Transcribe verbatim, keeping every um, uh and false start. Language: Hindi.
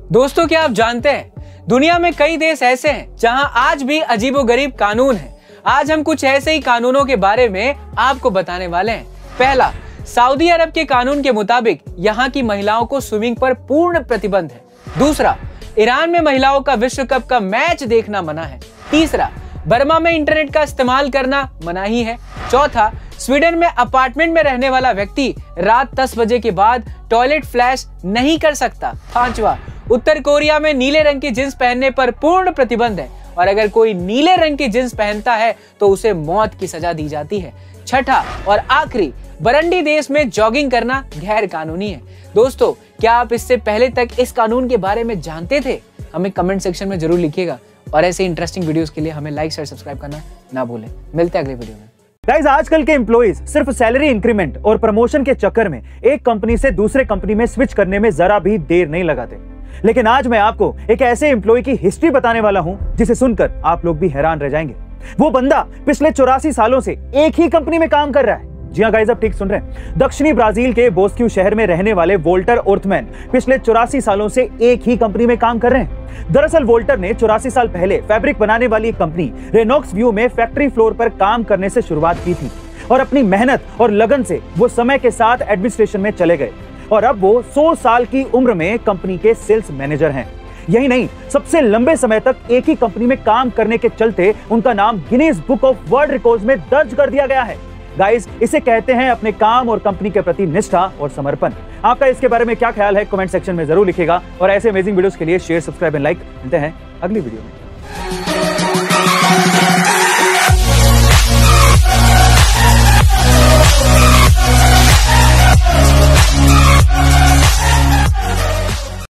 दोस्तों, क्या आप जानते हैं दुनिया में कई देश ऐसे हैं जहां आज भी अजीबोगरीब कानून हैं। आज हम कुछ ऐसे ही कानूनों के बारे में आपको बताने वाले हैं। पहला, सऊदी अरब के कानून के मुताबिक यहाँ की महिलाओं को स्विमिंग पर पूर्ण प्रतिबंध है। दूसरा, ईरान में महिलाओं का विश्व कप का मैच देखना मना है। तीसरा, बर्मा में इंटरनेट का इस्तेमाल करना मनाही है। चौथा, स्वीडन में अपार्टमेंट में रहने वाला व्यक्ति रात दस बजे के बाद टॉयलेट फ्लैश नहीं कर सकता। पांचवा, उत्तर कोरिया में नीले रंग की जींस पहनने पर पूर्ण प्रतिबंध है और अगर कोई नीले रंग की जींस पहनता है तो उसे मौत की सजा दी जाती है। छठा और आखिरी, बरंडी देश में जॉगिंग करना गैर कानूनी है। दोस्तों, क्या आप इससे पहले तक इस कानून के बारे में जानते थे? हमें कमेंट सेक्शन में जरूर लिखिएगा और ऐसे इंटरेस्टिंग वीडियोस के लिए हमें लाइक शेयर सब्सक्राइब करना ना भूलें। मिलते हैं अगले वीडियो में। गाइस, आजकल के एम्प्लॉइज सिर्फ सैलरी इंक्रीमेंट और प्रमोशन के चक्कर में एक कंपनी से दूसरे कंपनी में स्विच करने में जरा भी देर नहीं लगाते। लेकिन आज मैं आपको एक ऐसे एम्प्लॉय की हिस्ट्री बताने वाला हूं जिसे सुनकर आप लोग भी हैरान रह जाएंगे। वो बंदा पिछले चौरासी सालों से एक ही कंपनी में काम कर रहा है। जी हाँ गाइस, आप ठीक सुन रहे हैं। दक्षिणी ब्राजील के बोस्क्यू शहर में रहने वाले वोल्टर ओर्थमैन पिछले चौरासी सालों से एक ही कंपनी में काम कर रहे हैं। दरअसल वोल्टर ने चौरासी साल पहले फैब्रिक बनाने वाली कंपनी रेनॉक्स व्यू में फैक्ट्री फ्लोर पर काम करने से शुरुआत की थी और अपनी मेहनत और लगन से वो समय के साथ एडमिनिस्ट्रेशन में चले गए और अब वो सौ साल की उम्र में कंपनी के सेल्स मैनेजर हैं। यही नहीं, सबसे लंबे समय तक एक ही कंपनी में काम करने के चलते उनका नाम Guinness Book of World Records में दर्ज कर दिया गया है। गाइस, इसे कहते हैं अपने काम और कंपनी के प्रति निष्ठा और समर्पण। आपका इसके बारे में क्या ख्याल है? कमेंट सेक्शन में जरूर लिखिएगा और ऐसे अमेजिंग वीडियोस के लिए शेयर, सब्सक्राइब एंड लाइक। मिलते हैं अगली वीडियो में।